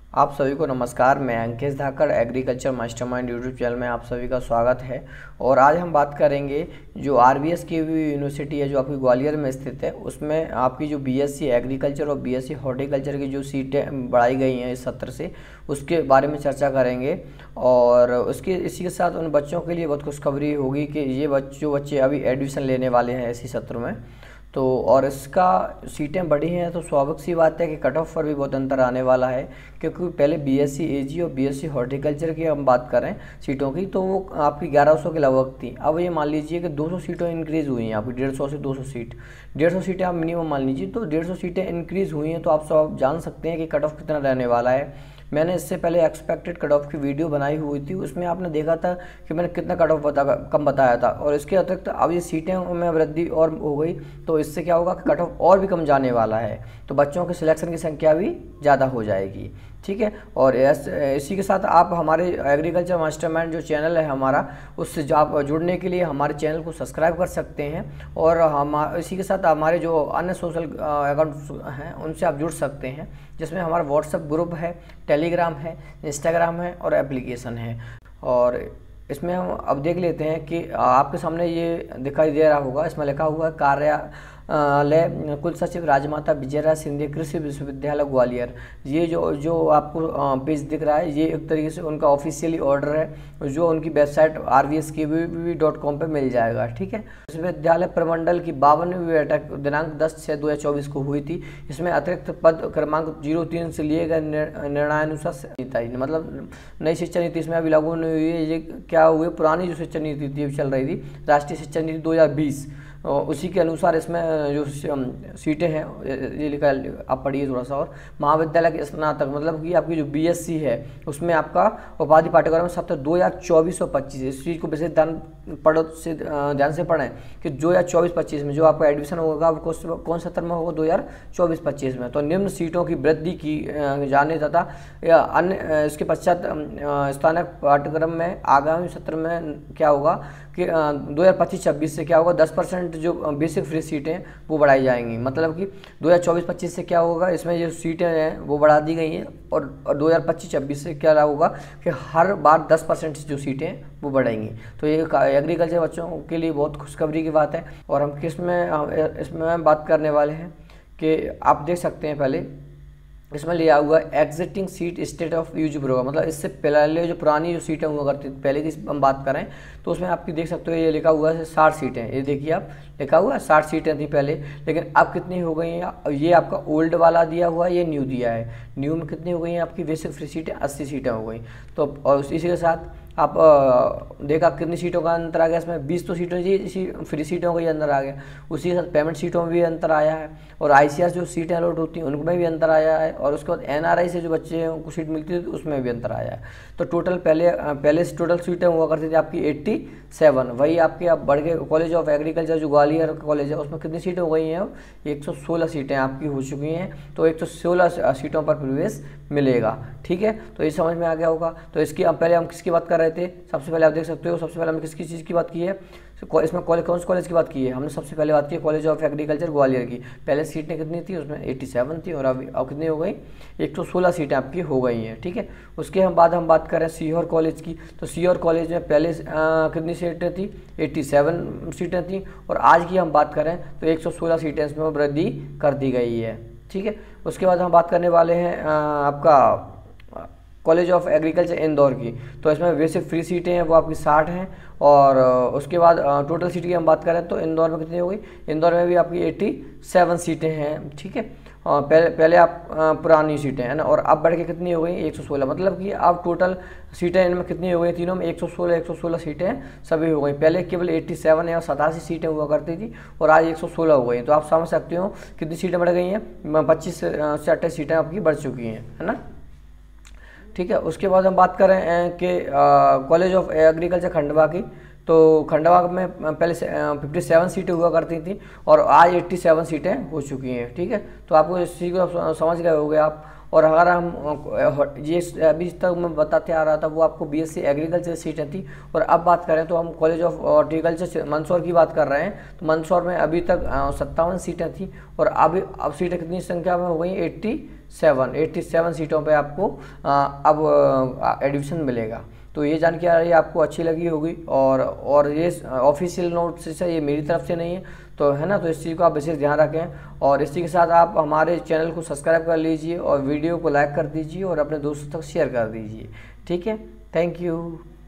आप सभी को नमस्कार। मैं Ankesh Dhakad agriculture mastermind YouTube channel में आप सभी का स्वागत है। और आज हम बात करेंगे जो आरबीएस की यूनिवर्सिटी है जो आपकी ग्वालियर में स्थित है, उसमें आपकी जो बीएससी एग्रीकल्चर और बीएससी हॉर्टिकल्चर की जो सीटें बढ़ाई गई हैं इस सत्र से, उसके बारे में चर्चा करेंगे। और उसके इसी के साथ उन बच्चों के लिए बहुत खुशखबरी होगी कि ये बच्चे अभी एडमिशन लेने वाले हैं इसी सत्र में। तो और इसका सीटें बढ़ी हैं तो स्वाभाविक सी बात है कि कट ऑफ पर भी बहुत अंतर आने वाला है, क्योंकि पहले बीएससी एजी और बीएससी हॉर्टिकल्चर की हम बात करें सीटों की तो वो आपकी 1100 के लगभग थी। अब ये मान लीजिए कि 200 सीटें इंक्रीज़ हुई हैं, आपकी 150 से 200 सीट, 150 सीटें आप मिनिमम मान लीजिए, तो 150 सीटें इंक्रीज़ हुई हैं। तो आप सब जान सकते हैं कि कट ऑफ कितना रहने वाला है। मैंने इससे पहले एक्सपेक्टेड कट ऑफ की वीडियो बनाई हुई थी, उसमें आपने देखा था कि मैंने कितना कट ऑफ कम बताया था। और इसके अतिरिक्त अब ये सीटें में वृद्धि और हो गई, तो इससे क्या होगा कि कट ऑफ और भी कम जाने वाला है, तो बच्चों के सिलेक्शन की संख्या भी ज़्यादा हो जाएगी। ठीक है। और इसी के साथ आप हमारे एग्रीकल्चर मास्टरमाइंड जो चैनल है हमारा, उससे आप जुड़ने के लिए हमारे चैनल को सब्सक्राइब कर सकते हैं। और हम इसी के साथ हमारे जो अन्य सोशल अकाउंट्स हैं उनसे आप जुड़ सकते हैं, जिसमें हमारा व्हाट्सएप ग्रुप है, टेलीग्राम है, इंस्टाग्राम है और एप्लीकेशन है। और इसमें हम अब देख लेते हैं कि आपके सामने ये दिखाई दे रहा होगा, इसमें लिखा हुआ है कार्यालय कुल सचिव राजमाता विजयराज सिंधिया कृषि विश्वविद्यालय ग्वालियर। ये जो आपको पेज दिख रहा है, ये एक तरीके से उनका ऑफिशियली ऑर्डर है जो उनकी वेबसाइट rvskvv.com पे मिल जाएगा। ठीक है। विश्वविद्यालय प्रमंडल की 52वीं बैठक दिनांक 10/6/2024 को हुई थी। इसमें अतिरिक्त पद क्रमांक 03 से लिए गए निर्णयानुसार मतलब नई शिक्षा नीति इसमें अभी लागू नहीं हुई है। ये क्या हुए, पुरानी जो शिक्षा नीति थी चल रही थी, राष्ट्रीय शिक्षा नीति 2020, उसी के अनुसार इसमें जो सीटें हैं ये लिखा, आप पढ़िए थोड़ा सा। और महाविद्यालय के स्नातक मतलब कि आपकी जो बीएससी है उसमें आपका उपाधि पाठ्यक्रम सत्र 2024-25, इस चीज़ को विशेष ध्यान से पढ़ें कि 2024-25 में जो आपका एडमिशन होगा वो कौन सत्र में होगा, 2024-25 में। तो निम्न सीटों की वृद्धि की जाने तथा अन्य इसके पश्चात स्नातक पाठ्यक्रम में आगामी सत्र में क्या होगा कि 2025-26 से क्या होगा, 10% जो बेसिक फ्री सीटें वो बढ़ाई जाएंगी। मतलब कि 2024-25 से क्या होगा, इसमें जो सीटें हैं वो बढ़ा दी गई हैं। और 2025-26 से क्या होगा कि हर बार 10% जो सीटें वो बढ़ेंगी। तो ये एग्रीकल्चर बच्चों के लिए बहुत खुशखबरी की बात है। और हम इसमें बात करने वाले हैं कि आप देख सकते हैं, पहले इसमें लिया हुआ existing seat state of use program, मतलब इससे पहले जो पुरानी जो सीटें हुआ करती पहले की हम बात करें तो उसमें आपकी देख सकते हो ये लिखा हुआ है 60 सीटें। ये देखिए आप, लिखा हुआ है 60 सीटें थी पहले, लेकिन अब कितनी हो गई हैं। ये आपका ओल्ड वाला दिया हुआ है, ये न्यू दिया है। न्यू में कितनी हो गई हैं आपकी बेसिक फ्री सीटें, 80 सीटें हो गई। तो और इसी के साथ आप देखा कितनी सीटों का अंतर आ गया, इसमें 20 तो सीटों इसी फ्री सीटों का ही अंतर आ गया। उसी के साथ पेमेंट सीटों में भी अंतर आया है, और आईसीआर जो सीटें अलॉट होती हैं उनमें भी अंतर आया है। और उसके बाद एनआरआई से जो बच्चे को सीट मिलती थी उसमें भी अंतर आया है। तो टोटल पहले से टोटल सीटें हुआ करती थी आपकी 87, वही आपके अब बढ़ के कॉलेज ऑफ एग्रीकल्चर जो ग्वालियर कॉलेज है उसमें कितनी सीटें हो गई हैं, 116 सीटें आपकी हो चुकी हैं। तो 116 सीटों पर प्रवेश मिलेगा। ठीक है। तो ये समझ में आ गया होगा। तो इसकी अब पहले हम किसकी बात कर रहे थे, सबसे पहले आप देख सकते हो, सबसे पहले हमने किसकी चीज़ की बात की है, इसमें कौन से कॉलेज की बात की है, हमने सबसे पहले बात की कॉलेज ऑफ एग्रीकल्चर ग्वालियर की। पहले सीटें कितनी थी, उसमें 87 थी, और अब कितनी हो गई, 116 सीटें आपकी हो गई हैं। ठीक है। उसके बाद हम बात करें सीहोर कॉलेज की, तो सीहोर कॉलेज में पहले कितनी सीटें थी, 87 सीटें थी, और आज की हम बात करें तो 116 सीटें इसमें वृद्धि कर दी गई है। ठीक है। उसके बाद हम बात करने वाले हैं आपका कॉलेज ऑफ एग्रीकल्चर इंदौर की। तो इसमें बेसिक फ्री सीटें हैं वो आपकी 60 हैं। और उसके बाद टोटल सीट की हम बात करें तो इंदौर में कितनी हो गई, इंदौर में भी आपकी 87 सीटें हैं। ठीक है। और पहले आप पुरानी सीटें हैं ना, और अब बढ़ के कितनी हो गई, 116। मतलब कि अब टोटल सीटें इनमें कितनी हो गई, तीनों में 116 सीटें सभी हो गई। पहले केवल 87 या 87 सीटें हुआ करती थी, और आज 116 हो गई। तो आप समझ सकते हो कितनी सीटें बढ़ गई हैं, 25 से 28 सीटें आपकी बढ़ चुकी हैं, है ना। ठीक है। उसके बाद हम बात करें कि कॉलेज ऑफ एग्रीकल्चर खंडवा की, तो खंडवा में पहले 57 सीटें हुआ करती थी, और आज 87 सीटें हो चुकी हैं। ठीक है। तो आपको इस चीज़ को समझ गए होंगे आप। और अगर हम ये अभी तक मैं बताते आ रहा था वो आपको बीएससी एग्रीकल्चर सीटें थी, और अब बात करें तो हम कॉलेज ऑफ हॉर्टिकल्चर मंदसौर की बात कर रहे हैं। तो मंदसौर में अभी तक 57 सीटें थी, और अब सीटें कितनी संख्या में हो गई, 87 सीटों पे आपको अब एडमिशन मिलेगा। तो ये जानकारी आपको अच्छी लगी होगी, और ये ऑफिशियल नोट से ये मेरी तरफ से नहीं है, तो है ना, तो इस चीज़ को आप विशेष ध्यान रखें। और इसी के साथ आप हमारे चैनल को सब्सक्राइब कर लीजिए और वीडियो को लाइक कर दीजिए और अपने दोस्तों तक शेयर कर दीजिए। ठीक है, थैंक यू।